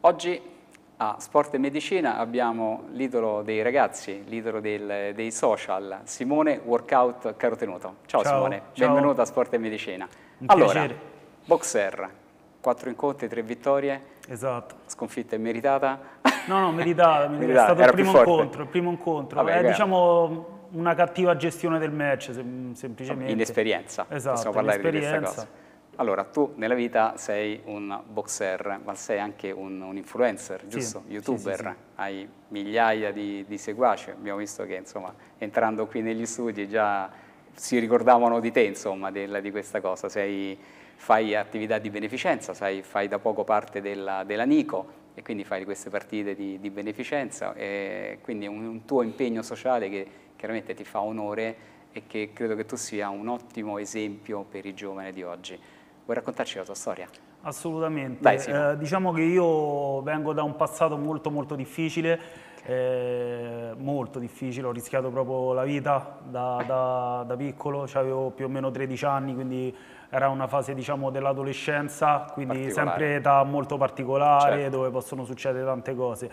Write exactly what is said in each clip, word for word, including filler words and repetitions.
Oggi a Sport e Medicina abbiamo l'idolo dei ragazzi, l'idolo del- dei social, Simone Workout Carotenuto. Ciao, Ciao, Simone, ciao. benvenuto a Sport e Medicina. Un allora, piacere. boxer, quattro incontri, tre vittorie, Esatto. sconfitta immeritata. No, no, meritata, meritata. È Meritata, stato il era più primo forte. incontro, il primo incontro. Vabbè, È, chiaro. diciamo, una cattiva gestione del match, sem- semplicemente. Inesperienza, Esatto, possiamo parlare di questa inesperienza. cosa. Allora, tu nella vita sei un boxer, ma sei anche un, un influencer, giusto? Sì, YouTuber, sì, sì, sì. hai migliaia di, di seguaci, abbiamo visto che insomma entrando qui negli studi già si ricordavano di te, insomma, del- di questa cosa. Sei, fai attività di beneficenza, sai, fai da poco parte della, della Nico e quindi fai queste partite di, di beneficenza, e quindi è un, un tuo impegno sociale che chiaramente ti fa onore e che credo che tu sia un ottimo esempio per i giovani di oggi. Vuoi raccontarci la tua storia? Assolutamente. Dai, Simo. Eh, diciamo che io vengo da un passato molto molto difficile, eh, molto difficile, ho rischiato proprio la vita da, da- da piccolo, avevo più o meno tredici anni, quindi era una fase, diciamo, dell'adolescenza, quindi Particolare. sempre età molto particolare, Certo. dove possono succedere tante cose.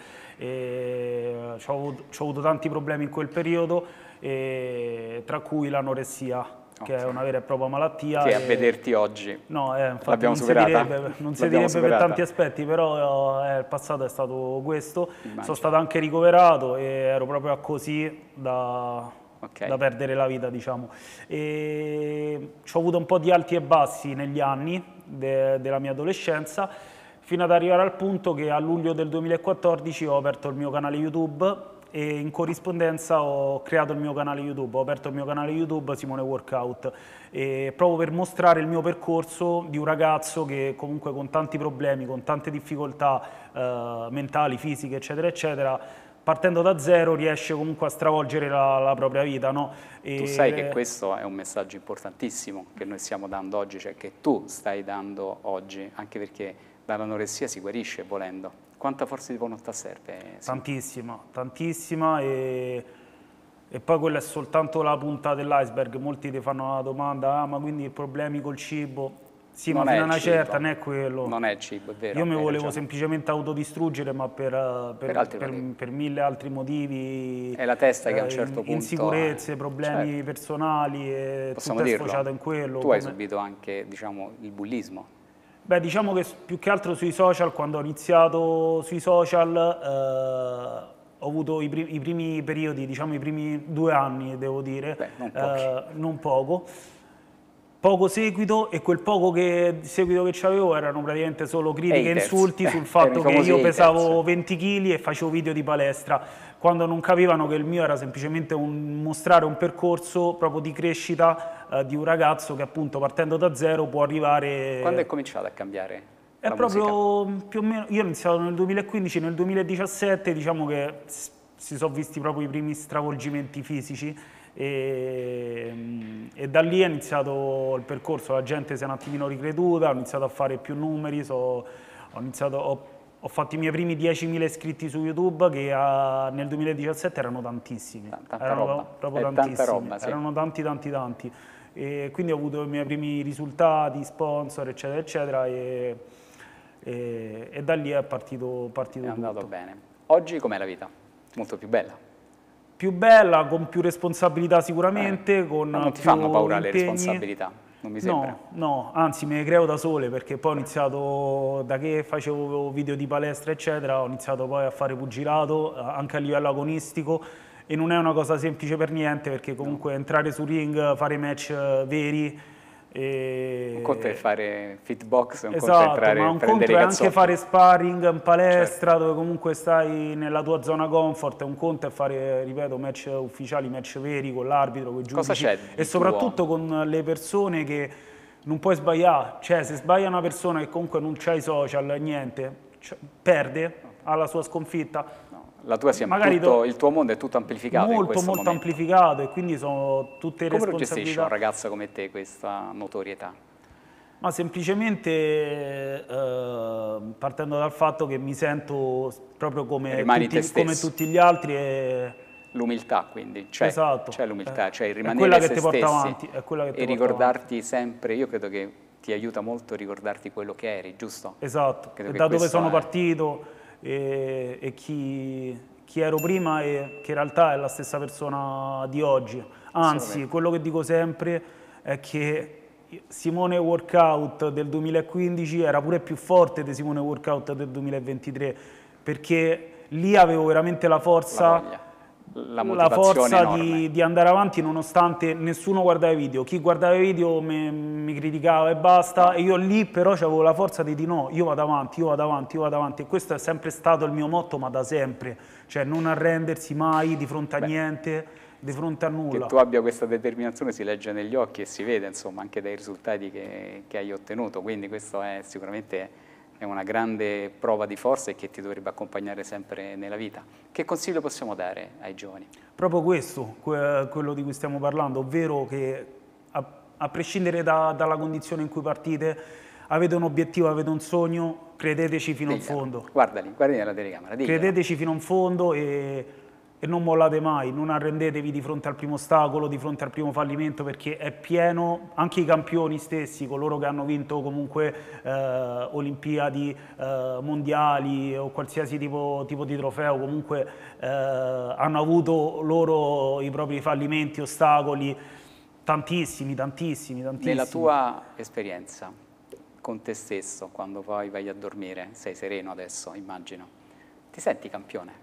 E ho avuto, c'ho avuto tanti problemi in quel periodo, e tra cui l'anoressia, che Ok. è una vera e propria malattia. Che a e- vederti oggi No, eh, infatti l'abbiamo non si superata? direbbe, non si L'abbiamo direbbe per superata? tanti aspetti, però eh, il passato è stato questo. Immagino. Sono stato anche ricoverato e ero proprio a così da, Ok. da perdere la vita, diciamo. E ho avuto un po' di alti e bassi negli anni de- della mia adolescenza, fino ad arrivare al punto che a luglio del duemilaquattordici ho aperto il mio canale YouTube e in corrispondenza ho creato il mio canale YouTube, ho aperto il mio canale YouTube Simone Workout, e proprio per mostrare il mio percorso di un ragazzo che comunque con tanti problemi, con tante difficoltà eh, mentali, fisiche, eccetera, eccetera, partendo da zero riesce comunque a stravolgere la, la propria vita, no? E Tu sai che questo è un messaggio importantissimo che noi stiamo dando oggi, cioè che tu stai dando oggi, anche perché dall'anoressia si guarisce volendo. Quanta forza di volontà serve? Simo? Tantissima, tantissima, e, e poi quella è soltanto la punta dell'iceberg. Molti ti fanno la domanda, ah, ma quindi i problemi col cibo? Sì, Non ma è fino a il una cibo. certa, non è quello. Non è il cibo, è vero. Io mi hai volevo ragione. semplicemente autodistruggere, ma per, eh, per, Per altri per- motivi. per mille altri motivi. È la testa che a un eh, certo in- punto... Insicurezze, eh, problemi certo. personali, e Possiamo tutto è dirlo. sfociato in quello. Tu hai come- subito anche, diciamo, il bullismo. Beh, diciamo che s- più che altro sui social, quando ho iniziato sui social, eh, ho avuto i, pri- i primi periodi, diciamo i primi due anni, devo dire, Beh, non pochi. eh, non poco, poco seguito, e quel poco che, seguito che avevo erano praticamente solo critiche e Haters. insulti sul Erano fatto i che famosi io haters. pesavo venti chili e facevo video di palestra, quando non capivano che il mio era semplicemente un, mostrare un percorso proprio di crescita eh, di un ragazzo che appunto partendo da zero può arrivare... Quando è cominciato a cambiare È la proprio musica? più o meno, io ho iniziato nel duemilaquindici, nel duemiladiciassette diciamo che s- si sono visti proprio i primi stravolgimenti fisici, e, e da lì è iniziato il percorso, la gente si è un attimino ricreduta, ho iniziato a fare più numeri, so- ho, iniziato, ho, ho fatto i miei primi diecimila iscritti su YouTube, che a- nel duemiladiciassette erano tantissimi, Tanta erano roba. proprio È tanta tantissimi, roba, sì. erano tanti tanti tanti, e quindi ho avuto i miei primi risultati, sponsor, eccetera, eccetera, e, e- e da lì è partito, partito È andato tutto. bene. Oggi com'è la vita? Molto più bella. Più bella, con più responsabilità sicuramente, Eh, con ma non ti più fanno paura le impegni. responsabilità? Non mi sembra. No, no, anzi me le creo da sole, perché poi ho iniziato, da che facevo video di palestra eccetera, ho iniziato poi a fare pugilato, eh, anche a livello agonistico, e non è una cosa semplice per niente, perché comunque entrare su ring, fare match eh, veri... E... Un conto è fare fitbox, un conto è Esatto, entrare ma e un prendere conto i è cazzotti. anche fare sparring in palestra, dove comunque stai nella tua zona comfort, un conto è fare, ripeto, match ufficiali, match veri con l'arbitro, con i Cosa giudici, c'è di e soprattutto tuo? con le persone che non puoi sbagliare, cioè se sbaglia una persona che comunque non c'ha i social, niente, cioè, perde, ha la sua sconfitta. No, la tua sia Magari tutto, do- il tuo mondo è tutto amplificato in molto questo molto momento. amplificato, e quindi sono tutte Come lo gestisce un responsabilità. ragazzo come te questa notorietà? Ma semplicemente eh, partendo dal fatto che mi sento proprio come, Rimani te tutti, come stesso. tutti gli altri, e L'umiltà quindi, c'è, Esatto. c'è l'umiltà, Eh, cioè il è rimanere quella che se ti porta stessi avanti, è quella che ti e porta ricordarti sempre, io credo che ti aiuta molto ricordarti quello che eri, giusto? Esatto, Credo e che da dove questo sono è- partito, e, e chi, chi ero prima e che in realtà è la stessa persona di oggi. Anzi, quello che dico sempre è che Simone Workout del duemilaquindici era pure più forte di Simone Workout del duemilaventitré, perché lì avevo veramente la forza, la, la forza di, di andare avanti nonostante nessuno guardava i video. Chi guardava i video mi, mi criticava e basta, e io lì però avevo la forza di dire no, io vado avanti, io vado avanti, io vado avanti, e questo è sempre stato il mio motto, ma da sempre, cioè non arrendersi mai di fronte a Beh. niente, di fronte a nulla. Che tu abbia questa determinazione si legge negli occhi e si vede, insomma, anche dai risultati che, che hai ottenuto, quindi questo è sicuramente è una grande prova di forza e che ti dovrebbe accompagnare sempre nella vita. Che consiglio possiamo dare ai giovani? Proprio questo, quello di cui stiamo parlando, ovvero che a, a prescindere da, dalla condizione in cui partite, avete un obiettivo, avete un sogno, credeteci fino in fondo. Guardali, guardi nella telecamera. Diglielo. Credeteci fino in fondo e, e non mollate mai, non arrendetevi di fronte al primo ostacolo, di fronte al primo fallimento, perché è pieno, anche i campioni stessi, coloro che hanno vinto comunque eh, Olimpiadi, eh, mondiali o qualsiasi tipo, tipo di trofeo, comunque eh, hanno avuto loro i propri fallimenti, ostacoli, tantissimi, tantissimi, tantissimi. Nella tua esperienza con te stesso, quando poi vai a dormire, sei sereno adesso, immagino, ti senti campione?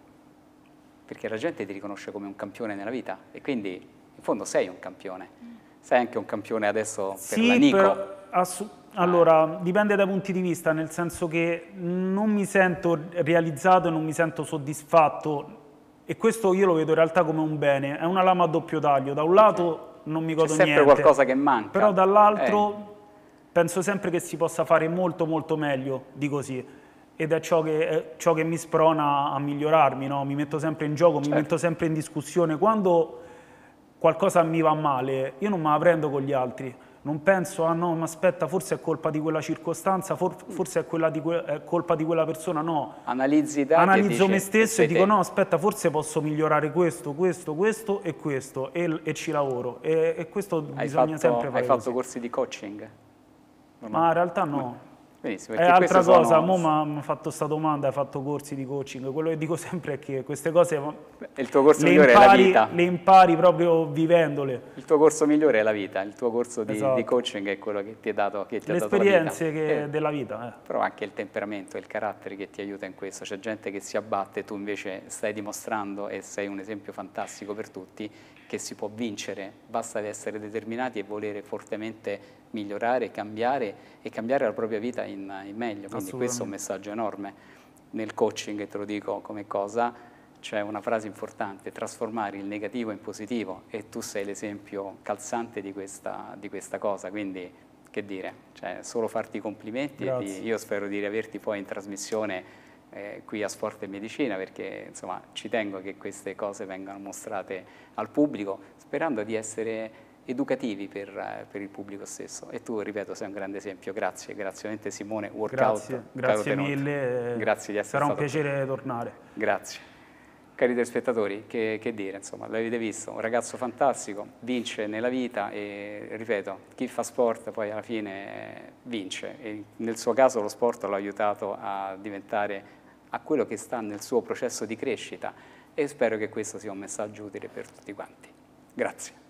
Perché la gente ti riconosce come un campione nella vita e quindi in fondo sei un campione. Sei anche un campione adesso per sì, la Nico? Per, allora, dipende dai punti di vista, nel senso che non mi sento realizzato e non mi sento soddisfatto, e questo io lo vedo in realtà come un bene, è una lama a doppio taglio. Da un lato okay. non mi godo niente. C'è sempre qualcosa che manca. Però dall'altro eh. penso sempre che si possa fare molto molto meglio di così. Ed è ciò che, è ciò che mi sprona a migliorarmi, no? Mi metto sempre in gioco, certo. mi metto sempre in discussione. Quando qualcosa mi va male, io non me la prendo con gli altri. Non penso, ah no, ma aspetta, forse è colpa di quella circostanza, for, forse è, quella di que, è colpa di quella persona, no. Analizzi i dati Analizzo e me stesso e dico te. no, aspetta, forse posso migliorare questo, questo, questo e questo, e, e ci lavoro. E, e questo hai bisogna fatto, sempre fare Hai fatto così. corsi di coaching? Ma in realtà no. Benissimo, è altra cosa, sono... mo mi ha fatto questa domanda, hai fatto corsi di coaching, quello che dico sempre è che queste cose il tuo corso le, migliore impari, è la vita. le impari proprio vivendole. Il tuo corso migliore è la vita, il tuo corso di, esatto. di coaching è quello che ti, è dato, che ti ha dato la vita. Le esperienze eh. della vita. Eh. Però anche il temperamento e il carattere che ti aiuta in questo, c'è gente che si abbatte, tu invece stai dimostrando e sei un esempio fantastico per tutti che si può vincere, basta essere determinati e volere fortemente migliorare, cambiare e cambiare la propria vita in, in meglio, quindi questo è un messaggio enorme. Nel coaching, te lo dico come cosa, c'è una frase importante, trasformare il negativo in positivo, e tu sei l'esempio calzante di questa, di questa cosa, quindi che dire, cioè, solo farti i complimenti. E di, io spero di riaverti poi in trasmissione eh, qui a Sport e Medicina, perché insomma ci tengo che queste cose vengano mostrate al pubblico, sperando di essere educativi per, per il pubblico stesso. E tu, ripeto, sei un grande esempio. Grazie, grazie veramente Simone Workout. Grazie, grazie mille. Grazie di essere Sarà stato un piacere qui. tornare. Grazie. Cari telespettatori, che, che dire, insomma, l'avete visto, un ragazzo fantastico, vince nella vita e, ripeto, chi fa sport poi alla fine eh, vince, e nel suo caso lo sport l'ha aiutato a diventare a quello che sta nel suo processo di crescita, e spero che questo sia un messaggio utile per tutti quanti. Grazie.